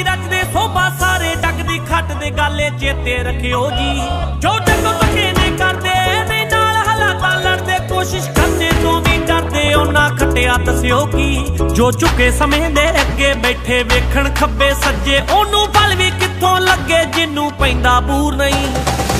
नहीं रचदे सोभा सारे डग दी खट दे गाले चेते रखियो जी। जो जगों धक्के ने करदे ने नाल हालातां लड़दे कोशिश करदे तू भी डरदे ओना खटिया दस्सियो की। जो झुके समय दे अगे बैठे वेखण खब्बे सज्जे ओनू बल भी कित्थों लगे जिन्नू पैंदा बूर नहीं।